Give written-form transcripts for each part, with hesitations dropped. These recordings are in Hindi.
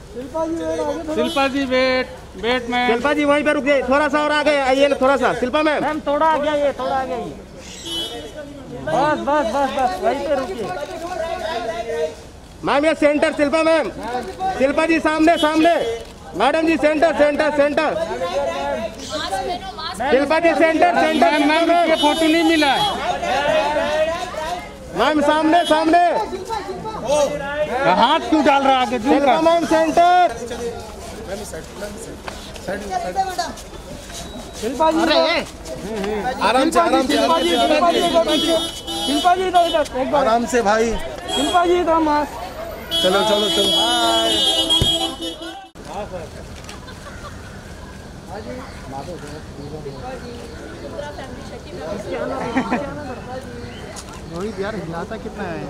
Shilpa ji wait wait ma'am. Shilpa ji वहीं पे रुक गए, थोड़ा सा और आगे आइए ना, थोड़ा सा। शिल्पा मैम मैम थोड़ा आ गया ये, थोड़ा आ गया ये। बस बस बस बस वहीं पे रुकिए। मैम ये सेंटर। शिल्पा मैम, शिल्पा जी सामने सामने। Madam ji centre centre centre. Shilpa ji centre centre. Ma'am ये फोटो नहीं मिला है मैम सामने सामने। हाथ क्यों डाल रहा है आगे? Shilpa ma'am centre. शिल्पा जी आराम से आराम से शिल्पा जी इधर इधर एक बार आराम से भाई। शिल्पा जी इधर मास। चलो चलो चलो। रोहित यार हिलाता कितना है।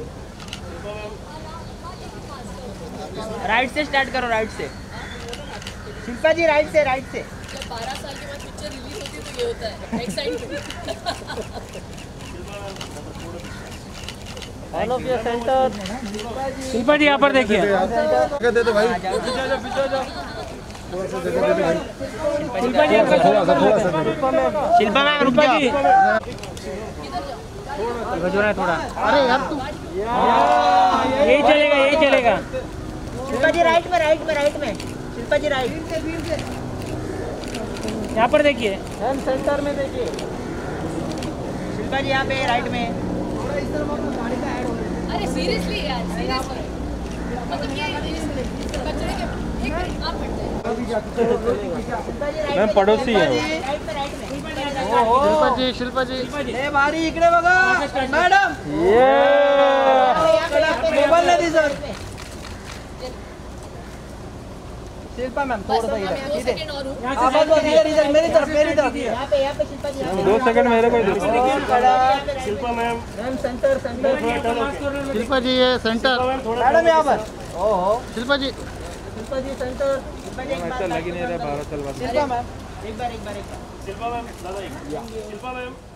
राइट से स्टार्ट करो, राइट से। शिल्पा जी राइट से, राइट से। जब 12 साल के बाद पिक्चर रिलीज होती है तो ये होता है excitement. All of your centre. Shilpa ji यहाँ पर देखिए। दे दो भाई। शिल्पा जी थोड़ा सा शिल्पा मैम रुक जाओ। थोड़ा। अरे यार तू यही चलेगा यही चलेगा। शिल्पा जी राइट में, राइट में, राइट में। शिल्पा जी राइट। यहाँ पर देखिए। मैम सेंटर में देखिए। शिल्पा जी यहाँ पे राइट में। अरे सीरियसली यार, सीरियसली मतलब ये कचरे के एक आप हट जाए। मैम पड़ोसी है। राइट में, राइट में। शिल्पा जी ए भारी इकडे बघा मॅडम। मोबाईल नाही दिसत। शिल्पा मैम थोड़ा सा इधर मैं 2 सेकंड और हूँ। आवाज बस इधर इधर मेरी तरफ, मेरी तरफ। यहाँ पे शिल्पा जी। 2 सेकंड मेरे को दे। Shilpa ma'am centre centre. Shilpa ji ये सेंटर। मैडम यहाँ पर। ओहो शिल्पा जी शिल्पा जी सेंटर। शिल्पा जी एक बार लग ही नहीं रहा। भारत चलवा। शिल्पा मैम एक बार। शिल्पा मैम। शिल्पा मैम।